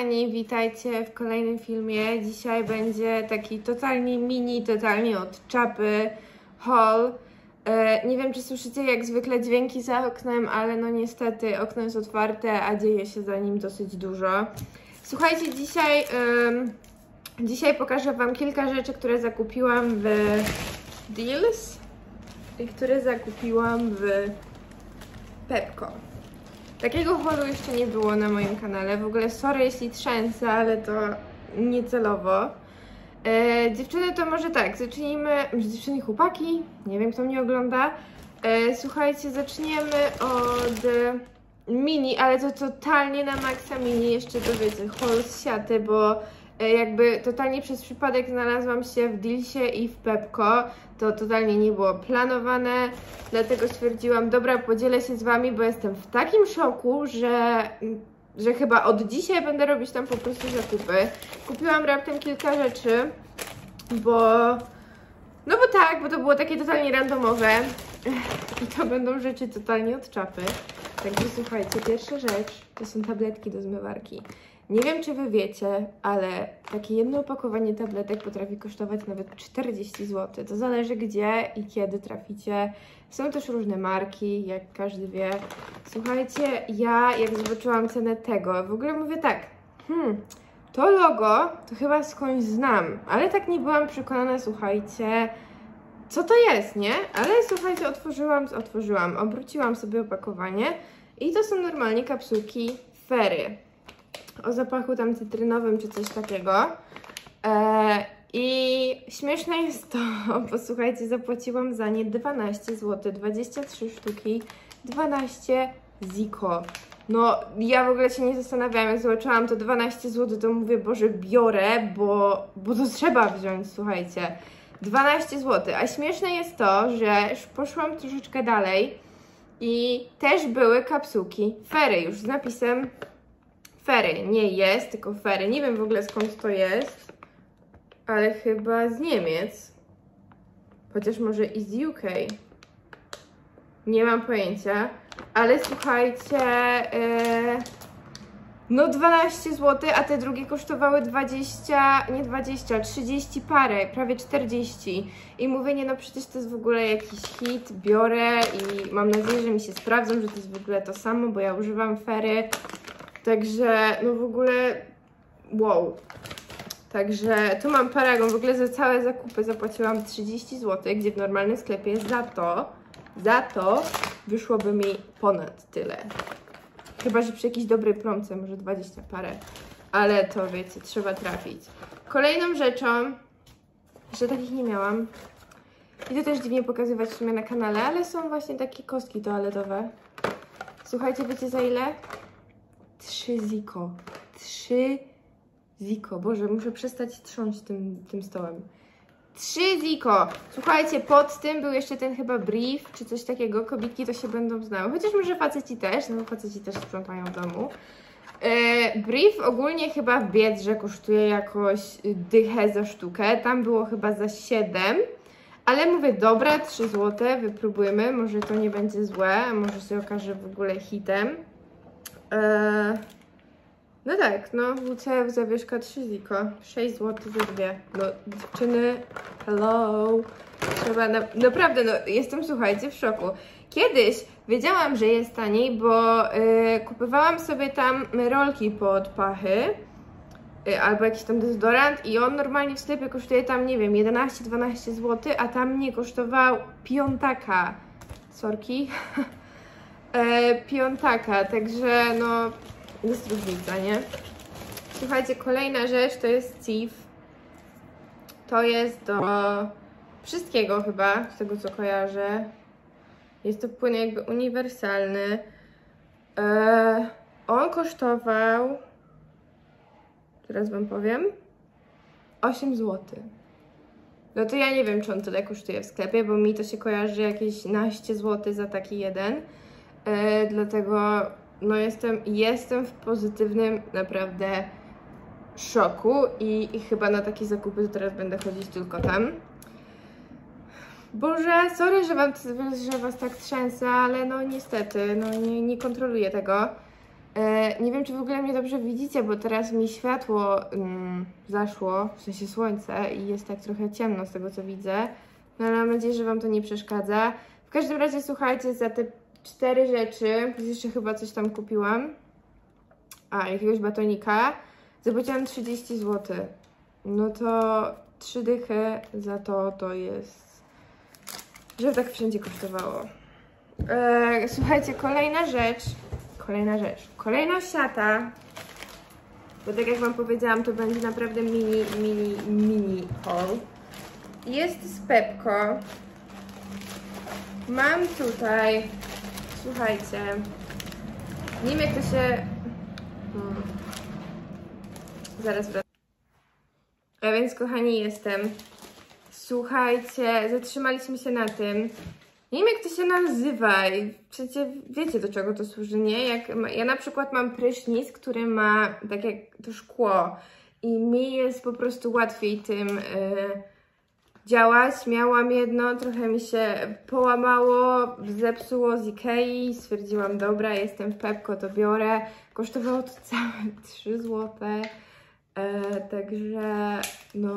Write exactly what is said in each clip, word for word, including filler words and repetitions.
kochani, witajcie w kolejnym filmie. Dzisiaj będzie taki totalnie mini, totalnie od czapy haul. E, nie wiem, czy słyszycie jak zwykle dźwięki za oknem, ale no niestety okno jest otwarte, a dzieje się za nim dosyć dużo. Słuchajcie, dzisiaj, um, dzisiaj pokażę wam kilka rzeczy, które zakupiłam w Deals i które zakupiłam w Pepco. Takiego haulu jeszcze nie było na moim kanale. W ogóle sorry jeśli trzęsę, ale to niecelowo. E, dziewczyny, to może tak, zacznijmy, może dziewczyny i chłopaki, nie wiem kto mnie ogląda. E, słuchajcie, zaczniemy od mini, ale to totalnie na maksa mini, jeszcze to wiecie, haul z siaty, bo e, jakby totalnie przez przypadek znalazłam się w Dealsie i w Pepco. To totalnie nie było planowane, dlatego stwierdziłam, dobra, podzielę się z wami, bo jestem w takim szoku, że, że chyba od dzisiaj będę robić tam po prostu zakupy. Kupiłam raptem kilka rzeczy, bo... No bo tak, bo to było takie totalnie randomowe i to będą rzeczy totalnie od czapy. Także słuchajcie, pierwsza rzecz to są tabletki do zmywarki. Nie wiem, czy wy wiecie, ale takie jedno opakowanie tabletek potrafi kosztować nawet czterdzieści złotych. To zależy gdzie i kiedy traficie. Są też różne marki, jak każdy wie. Słuchajcie, ja jak zobaczyłam cenę tego, w ogóle mówię tak, hmm, to logo to chyba skądś znam, ale tak nie byłam przekonana, słuchajcie, co to jest, nie? Ale słuchajcie, otworzyłam, otworzyłam, obróciłam sobie opakowanie i to są normalnie kapsułki Fery. O zapachu tam cytrynowym czy coś takiego. Eee, I śmieszne jest to, bo słuchajcie, zapłaciłam za nie dwanaście złotych, dwadzieścia trzy sztuki, dwanaście ziko. No, ja w ogóle się nie zastanawiałam, jak zobaczyłam to dwanaście złotych, to mówię, Boże, biorę, bo, bo to trzeba wziąć, słuchajcie. dwanaście złotych, a śmieszne jest to, że już poszłam troszeczkę dalej i też były kapsułki Fery już z napisem Fery, nie jest, tylko Fery. Nie wiem w ogóle skąd to jest, ale chyba z Niemiec. Chociaż może i z U K. Nie mam pojęcia, ale słuchajcie, yy, no dwanaście złotych, a te drugie kosztowały dwadzieścia, nie dwadzieścia, trzydzieści parę, prawie czterdzieści. I mówię, nie no przecież to jest w ogóle jakiś hit, biorę i mam nadzieję, że mi się sprawdzą, że to jest w ogóle to samo, bo ja używam Fery. Także, no w ogóle, wow. Także tu mam paragon, w ogóle za całe zakupy zapłaciłam trzydzieści złotych, gdzie w normalnym sklepie za to, za to wyszłoby mi ponad tyle. Chyba że przy jakiejś dobrej promce, może dwadzieścia parę. Ale to wiecie, trzeba trafić. Kolejną rzeczą, że takich nie miałam. I to też dziwnie pokazywać w sumie na kanale, ale są właśnie takie kostki toaletowe. Słuchajcie, wiecie za ile? trzy ziko. trzy ziko. Boże, muszę przestać trząść tym, tym stołem. trzy ziko. Słuchajcie, pod tym był jeszcze ten chyba brief, czy coś takiego. Kobietki to się będą znały. Chociaż może faceci też, no bo faceci też sprzątają w domu. E, brief ogólnie chyba w Biedrze kosztuje jakoś dychę za sztukę. Tam było chyba za siedem. Ale mówię, dobra, trzy złote, wypróbujemy. Może to nie będzie złe, a może się okaże w ogóle hitem. Eee, no tak, no W C F zawieszka trzy ziko, sześć złotych za dwie. No dziewczyny, hello. Trzeba na, naprawdę, no jestem, słuchajcie, w szoku. Kiedyś wiedziałam, że jest taniej, bo yy, kupowałam sobie tam rolki pod pachy yy, albo jakiś tam dezodorant i on normalnie w sklepie kosztuje tam, nie wiem, jedenaście dwanaście złotych, a tam mnie kosztował piątaka. Sorki. E, piątaka, także no jest różnica, nie? Słuchajcie, kolejna rzecz to jest C I F. To jest do wszystkiego chyba, z tego co kojarzę. Jest to płyn jakby uniwersalny. E, on kosztował, teraz wam powiem, osiem złotych. No to ja nie wiem, czy on tyle kosztuje w sklepie, bo mi to się kojarzy jakieś naście złotych za taki jeden. Yy, dlatego no jestem, jestem w pozytywnym naprawdę szoku i, i chyba na takie zakupy to teraz będę chodzić tylko tam. Boże, sorry, że, wam, że was tak trzęsę, ale no niestety, no nie, nie kontroluję tego. E, nie wiem, czy w ogóle mnie dobrze widzicie, bo teraz mi światło mm, zaszło, w sensie słońce i jest tak trochę ciemno z tego, co widzę. No ale mam nadzieję, że Wam to nie przeszkadza. W każdym razie, słuchajcie, za te cztery rzeczy, plus jeszcze chyba coś tam kupiłam, a jakiegoś batonika, zapłaciłam trzydzieści złotych. No to trzy dychy za to to jest, że tak wszędzie kosztowało. Eee, słuchajcie, kolejna rzecz, kolejna rzecz, kolejna siata, bo tak jak Wam powiedziałam, to będzie naprawdę mini, mini, mini haul. Jest z Pepco. Mam tutaj, słuchajcie, nie wiem jak to się... Hmm. Zaraz wracam. A więc kochani, jestem. Słuchajcie, zatrzymaliśmy się na tym. Nie wiem jak to się nazywa i przecież wiecie do czego to służy, nie? Jak ma, ja na przykład mam prysznic, który ma tak jak to szkło i mi jest po prostu łatwiej tym yy, działać. Miałam jedno, trochę mi się połamało, zepsuło z Ikei, stwierdziłam dobra, jestem w Pepco, to biorę. Kosztowało to całe trzy złote, yy, także no...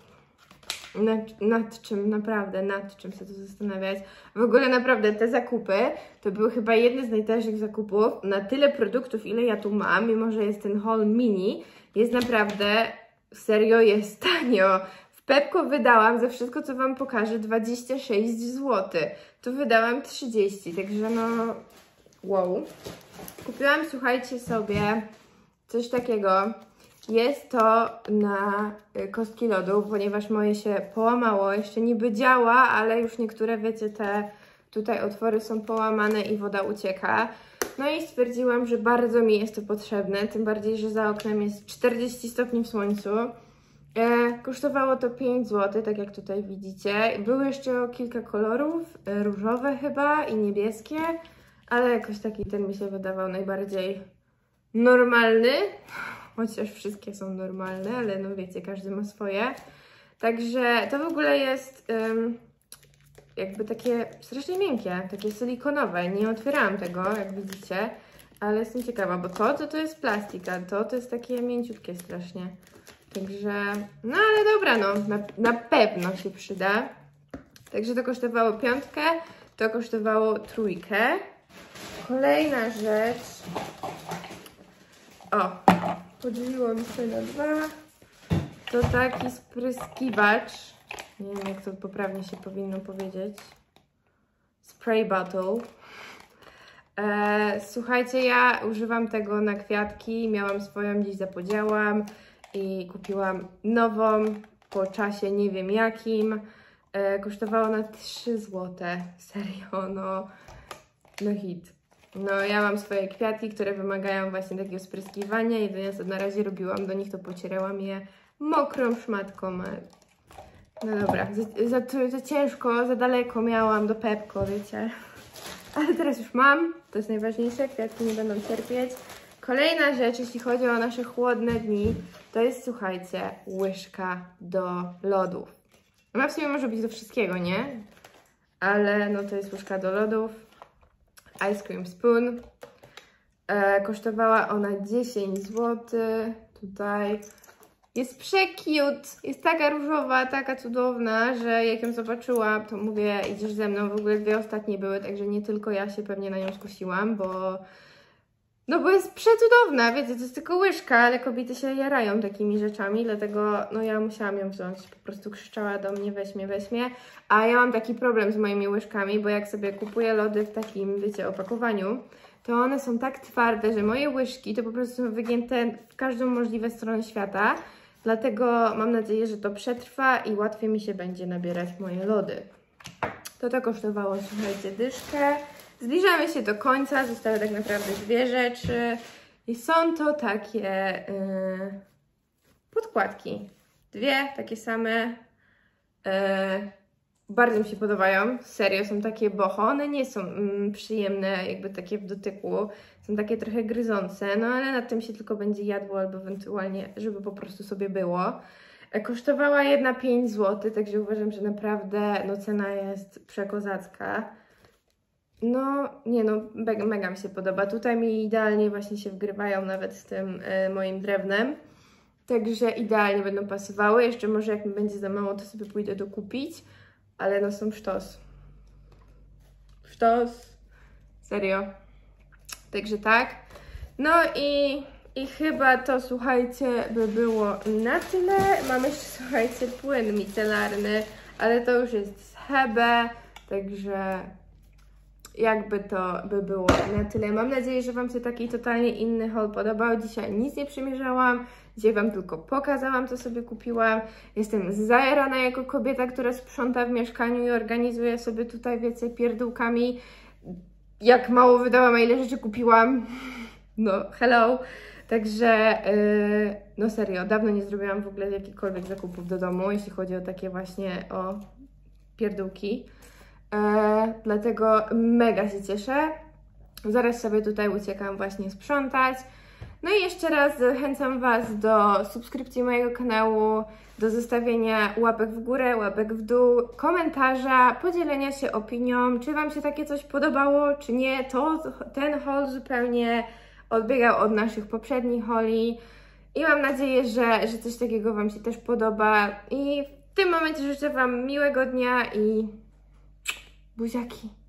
Nad, nad czym, naprawdę, nad czym się tu zastanawiać. W ogóle naprawdę te zakupy to były chyba jedne z najtańszych zakupów. Na tyle produktów, ile ja tu mam, mimo że jest ten haul mini, jest naprawdę, serio jest tanio. W Pepco wydałam za wszystko, co Wam pokażę, dwadzieścia sześć złotych. Tu wydałam trzydzieści, także no wow. Kupiłam, słuchajcie, sobie coś takiego. Jest to na kostki lodu, ponieważ moje się połamało. Jeszcze niby działa, ale już niektóre, wiecie, te tutaj otwory są połamane i woda ucieka. No i stwierdziłam, że bardzo mi jest to potrzebne, tym bardziej, że za oknem jest czterdzieści stopni w słońcu. E, kosztowało to pięć złotych, tak jak tutaj widzicie. Były jeszcze kilka kolorów, e, różowe chyba i niebieskie, ale jakoś taki ten mi się wydawał najbardziej normalny. Chociaż wszystkie są normalne, ale no wiecie, każdy ma swoje. Także to w ogóle jest um, jakby takie strasznie miękkie, takie silikonowe. Nie otwierałam tego, jak widzicie, ale jestem ciekawa, bo to to, to jest plastik, a to to jest takie mięciutkie strasznie. Także, no ale dobra, no, na, na pewno się przyda. Także to kosztowało piątkę, to kosztowało trójkę. Kolejna rzecz. O, podzieliło mi się na dwa. To taki spryskiwacz. Nie wiem, jak to poprawnie się powinno powiedzieć. Spray bottle. E, słuchajcie, ja używam tego na kwiatki. Miałam swoją, dziś zapodziałam i kupiłam nową po czasie nie wiem jakim. E, kosztowało na trzy złote. Serio, no, no hit. No ja mam swoje kwiatki, które wymagają właśnie takiego spryskiwania. Jedynie co na razie robiłam do nich, to pocierałam je mokrą szmatką. No dobra, za, za, za ciężko, za daleko miałam do Pepco, wiecie. Ale teraz już mam, to jest najważniejsze, kwiatki nie będą cierpieć. Kolejna rzecz, jeśli chodzi o nasze chłodne dni, to jest, słuchajcie, łyżka do lodów. Ona w sumie może być do wszystkiego, nie? Ale no to jest łyżka do lodów. Ice cream spoon. E, kosztowała ona dziesięć złotych. Tutaj jest prze-cute. Jest taka różowa, taka cudowna, że jak ją zobaczyłam, to mówię, idziesz ze mną. W ogóle dwie ostatnie były, także nie tylko ja się pewnie na nią skusiłam, bo no bo jest przecudowna, wiecie, to jest tylko łyżka, ale kobiety się jarają takimi rzeczami, dlatego no ja musiałam ją wziąć, po prostu krzyczała do mnie, weź mnie, weź mnie, a ja mam taki problem z moimi łyżkami, bo jak sobie kupuję lody w takim, wiecie, opakowaniu, to one są tak twarde, że moje łyżki to po prostu są wygięte w każdą możliwą stronę świata, dlatego mam nadzieję, że to przetrwa i łatwiej mi się będzie nabierać moje lody. To to kosztowało, słuchajcie, dyszkę. Zbliżamy się do końca, zostały tak naprawdę dwie rzeczy i są to takie yy, podkładki. Dwie takie same, yy, bardzo mi się podobają, serio, są takie boho, one nie są mm, przyjemne jakby takie w dotyku, są takie trochę gryzące, no ale nad tym się tylko będzie jadło albo ewentualnie, żeby po prostu sobie było. Kosztowała jedna pięć złotych, także uważam, że naprawdę no, cena jest przekozacka. no, nie no, mega, mega mi się podoba. Tutaj mi idealnie właśnie się wgrywają nawet z tym e, moim drewnem. Także idealnie będą pasowały. Jeszcze może jak mi będzie za mało, to sobie pójdę dokupić. Ale no są sztos. Sztos. Serio. Także tak. No i, i chyba to, słuchajcie, by było na tyle. Mam jeszcze, słuchajcie, płyn micelarny, ale to już jest z Hebe. Także jakby to by było na tyle. Mam nadzieję, że Wam się taki totalnie inny haul podobał. Dzisiaj nic nie przymierzałam. Dzisiaj Wam tylko pokazałam, co sobie kupiłam. Jestem zajarana jako kobieta, która sprząta w mieszkaniu i organizuje sobie tutaj, wiecie, pierdółkami. Jak mało wydałam, a ile rzeczy kupiłam. No, hello. Także, yy, no serio, dawno nie zrobiłam w ogóle jakichkolwiek zakupów do domu, jeśli chodzi o takie właśnie o pierdółki. E, dlatego mega się cieszę. Zaraz sobie tutaj uciekam właśnie sprzątać. No i jeszcze raz zachęcam Was do subskrypcji mojego kanału, do zostawienia łapek w górę, łapek w dół, komentarza, podzielenia się opinią, czy Wam się takie coś podobało, czy nie. To ten haul zupełnie odbiegał od naszych poprzednich hauli i mam nadzieję, że, że coś takiego Wam się też podoba. I w tym momencie życzę Wam miłego dnia i buziaki.